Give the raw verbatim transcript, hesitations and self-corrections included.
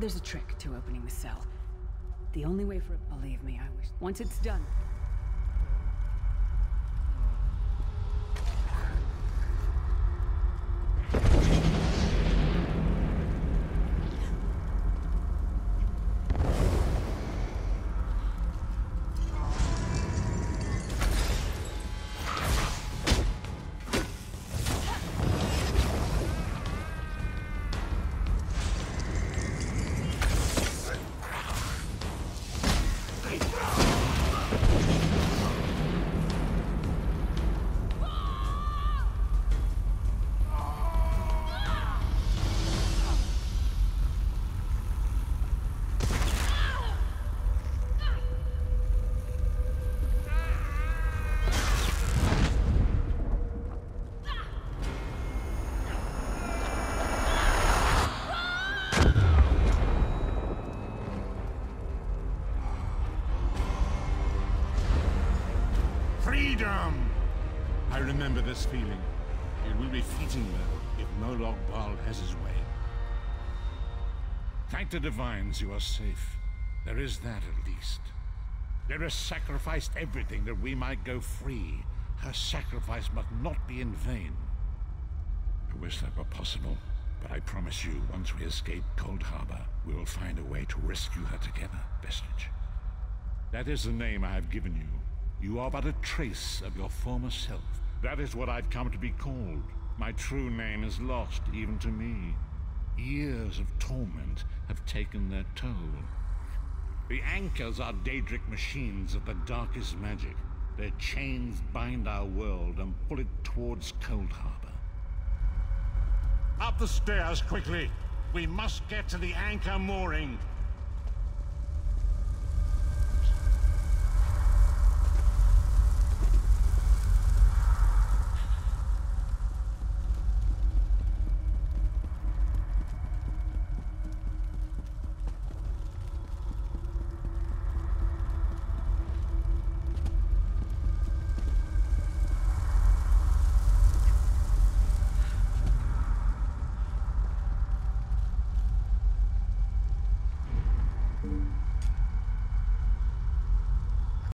There's a trick to opening the cell. The only way for it, believe me, I wish. Once it's done. Freedom! I remember this feeling. It will be fleeting, though, if Molag Bal has his way. Thank the Divines you are safe. There is that, at least. Lyra sacrificed everything that we might go free. Her sacrifice must not be in vain. I wish that were possible, but I promise you, once we escape Cold Harbor, we will find a way to rescue her together, Vestige. That is the name I have given you. You are but a trace of your former self. That is what I've come to be called. My true name is lost, even to me. Years of torment have taken their toll. The anchors are Daedric machines of the darkest magic. Their chains bind our world and pull it towards Cold Harbor. Up the stairs, quickly! We must get to the anchor mooring.